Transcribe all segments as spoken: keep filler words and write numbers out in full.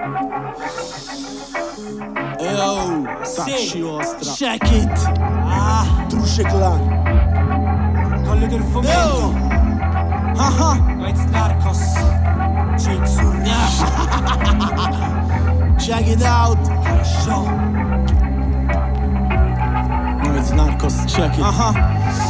Yo, sì, vostra. check it. Ah, Truce Clan. Colle del fomento. Ah ah. Noyz, Narcos. Jake Surri. Check it out. Karashò. Noyz, Narcos, check it. Ah ah.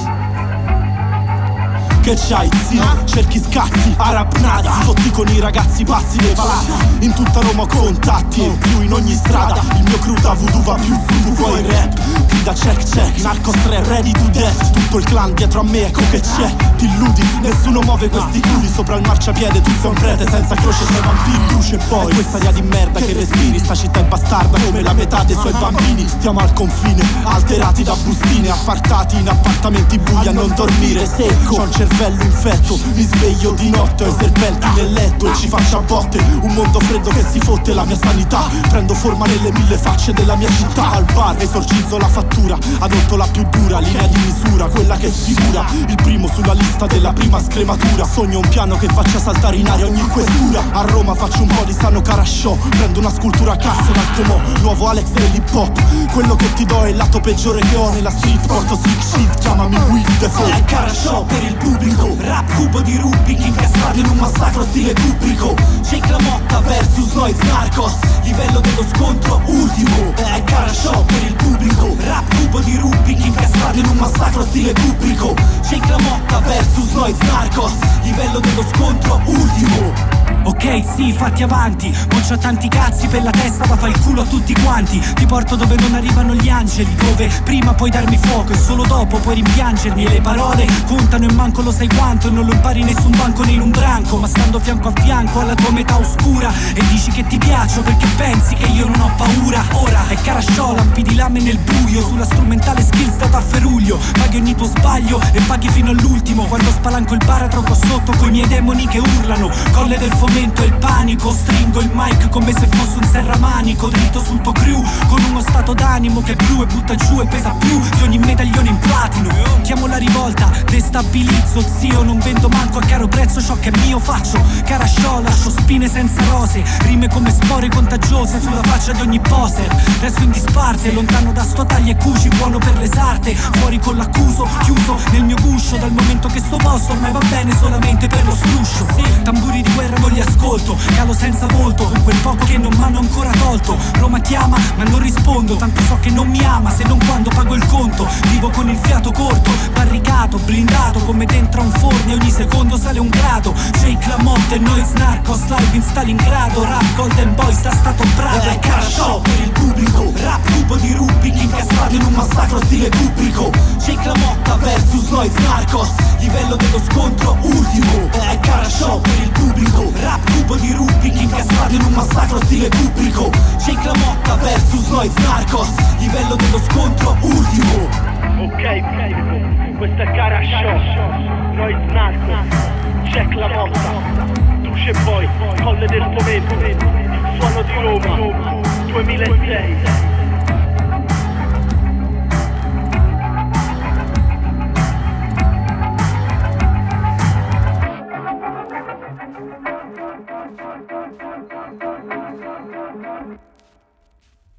Che c'hai, zio? Ah? Cerchi scazzi, arab nazi. Fotti con i ragazzi pazzi dei palazzi. In tutta Roma ho contatti e più in ogni strada. Il mio cruda voodoo va più su, tu vuoi rap. Grida check check, Narcos tre ready to death. Tutto il clan dietro a me, ecco che c'è. Ti illudi, nessuno muove questi culi. Sopra il marciapiede tu sei un prete, senza croce sei vampiri. Luce poi, questa aria di merda che respiri. Sta città è bastarda come la metà dei suoi bambini. Stiamo al confine, alterati da bustine. Appartati in appartamenti bui a non dormire secco. C'ho un cervello infetto, mi sveglio di notte, ho i serpenti nel letto e ci faccio a botte. Un mondo freddo che si fotte la mia sanità. Prendo forma nelle mille facce della mia città. Al bar esorcizzo la fattura, adotto la più dura linea di misura, quella che sfigura il primo sulla lista della prima scrematura. Sogno un piano che faccia saltare in aria ogni questura. A Roma faccio un po' di sano Karashò. Prendo una scultura a cazzo dal comò, nuovo Alex dell'hip hop. Quello che ti do è il lato peggiore che ho nella street. Porto slick shit, chiamami Will Defoe. È Karashò per il pubblico. Rap cubo di Rubik incastrato in un massacro stile Kubricko. Jake La Motta versus Noyz Narcos, livello dello scontro ultimo. È Karashò per il pubblico. Rap cubo di Rubik incastrato in un massacro stile Kubricko. Jake La Motta versus Noyz Narcos, livello dello scontro ultimo. Ok, sì, fatti avanti. Non c'ho tanti cazzi per la testa da fare il culo a tutti quanti. Ti porto dove non arrivano gli angeli, dove prima puoi darmi fuoco e solo dopo puoi rimpiangermi. E le parole contano e manco lo sai quanto. E non lo impari in nessun banco né in un branco, ma stando fianco a fianco alla tua metà oscura. E dici che ti piaccio perché pensi che io non ho paura. Ora è Karashò, lampi di lame nel buio. Sulla strumentale skills data a Feruglio. Paghi ogni tuo sbaglio e paghi fino all'ultimo. Quando spalanco il baratro qua sotto coi miei demoni che urlano. Colle del fomento e il panico. Stringo il mic come se fosse un serramanico. Dritto sul tuo crew con uno stato d'animo che è blu e butta giù e pesa più di ogni medaglione in platino. Chiamo la rivolta, destabilizzo zio. Non vendo manco a caro prezzo ciò che è mio. Faccio Karashò, lascio spine senza rose. Rime come spore contagiose sulla faccia di ogni poser. Resto in disparte, lontano da sto tagli e cuci. Buono per le sarte, fuori con l'accuso. Chiuso nel mio guscio dal momento che sto posto ormai va bene solamente per lo struscio. Tamburi di guerra non li ascolto, calo senza volto con quel poco che non m'hanno ancora tolto. Roma chiama ma non rispondo, tanto so che non mi ama se non quando pago il conto. Vivo con il fiato corto, barricato, blindato come dentro a un forno e ogni secondo sale un grado. Jake La Motta e Noyz Narcos live in Stalingrado. Rap Golden Boy sta stato bravo. È Karashò per il pubblico. Rap cubo di Rubik incastrato in un massacro stile Kubricko. Jake La Motta versus Noyz Narcos, livello dello scontro ultimo. È Karashò per il pubblico. Rap cubo di Rubik incastrato in un massacro stile Kubricko. Jake La Motta versus Noyz Narcos, livello dello scontro ultimo. Ok pubblico, questo è Karashò, Noyz Narcos, Jake La Motta, Truce poi, Colle del Fomento, Suono di Roma, duemilasei.